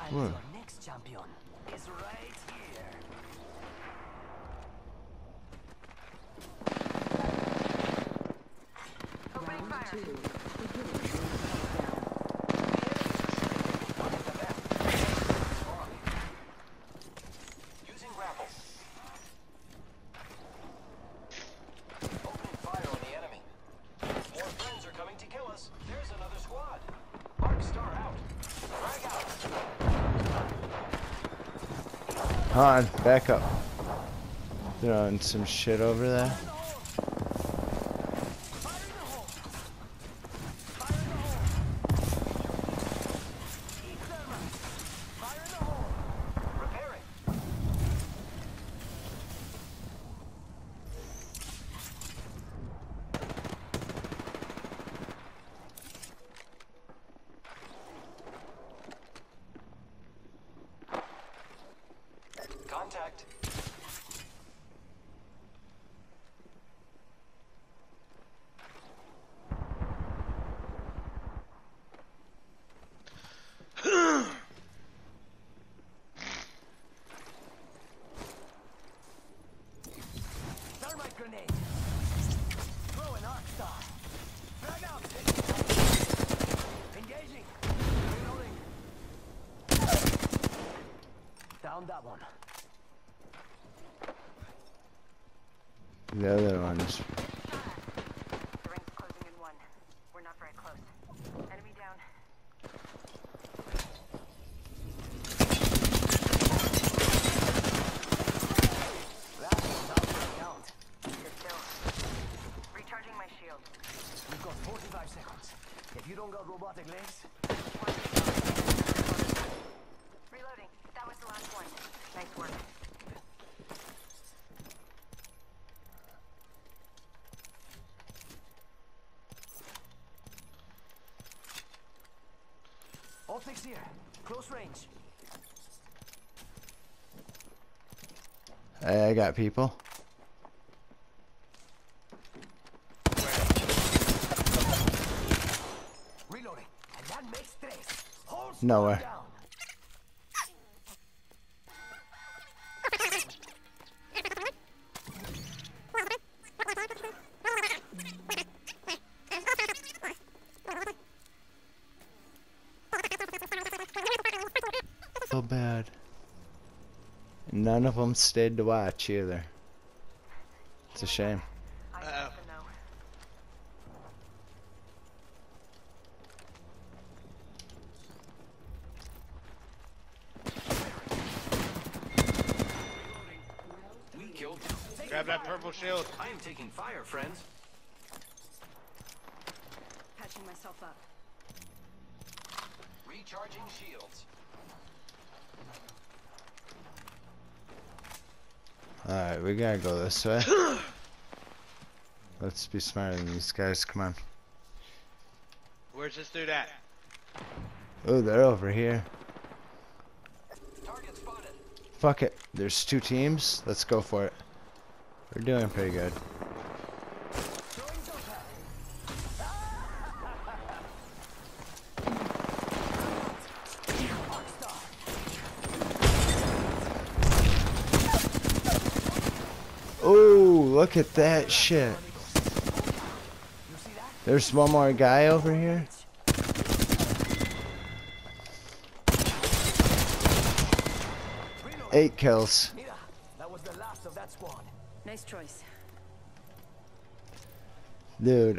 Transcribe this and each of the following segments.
And your next champion is right here. Opening fire. Using grapple. Opening fire on the enemy. More friends are coming to kill us. There's another squad. Arc star out. Frag out. Hold on, back up. Throwing some shit over there. Contact. Thermite grenade. Throw an arc star. Frag out. Engaging. Reloading. Down that one. The other one's. The ring's closing in 1. We're not very close. Enemy down. You're still. Recharging my shield. We've got 45 seconds. If you don't got robotic legs, Reloading. That was the last one. Nice work. optics here. Close range. Hey, I got people. Reloading. And that makes 3. Hold Nowhere. down. So bad. None of them stayed to watch either. It's a shame. I don't even know. We killed. Grab that purple shield. I am taking fire, friends. Patching myself up. Recharging shields. Alright, we gotta go this way. Let's be smarter than these guys, come on. Where's this dude at? Oh, they're over here. Target spotted. Fuck it. There's 2 teams. Let's go for it. We're doing pretty good. Throwing jump pad. Arc star. Oh, look at that shit. You see that? There's one more guy over here. Reload. 8 kills. Mira, that was the last of that squad. Nice choice. Dude.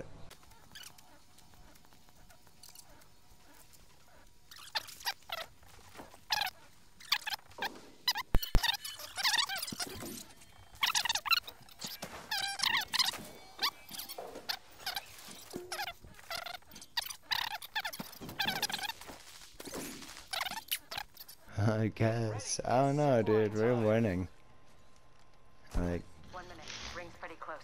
I guess. I don't know, dude. We're winning. Like, 1 minute. Ring's pretty close.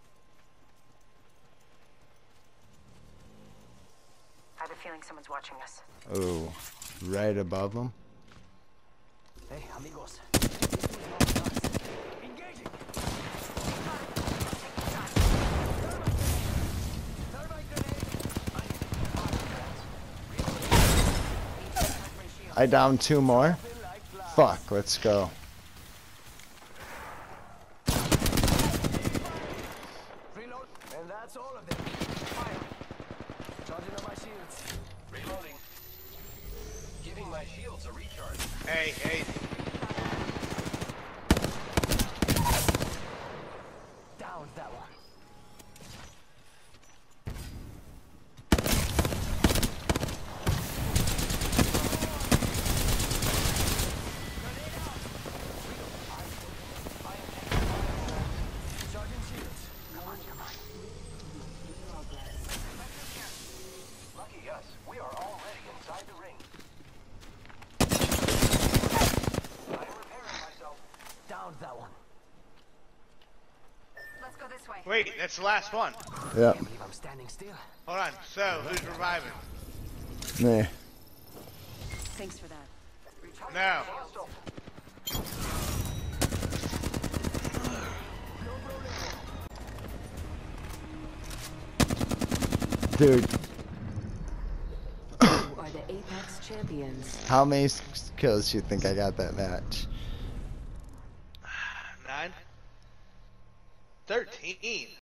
I have a feeling someone's watching us. oh, right above them. Hey, amigos. Engaging. Thermite grenade. I downed 2 more. Fuck, let's go. Reload. And that's all of them. Fire. Charging on my shields. Reloading. Giving my shields a recharge. Hey, hey. Down that one. Charging shields. Come on, come on. Lucky us. We are already inside the ring. I'm repairing myself. Down that one. Let's go this way. Wait, that's the last one. Yep. Can't believe I'm standing still. Hold on. So, who's reviving? Me. Thanks for that. No. Dude, You are the Apex champions. how many kills do you think I got that match? 9? 13.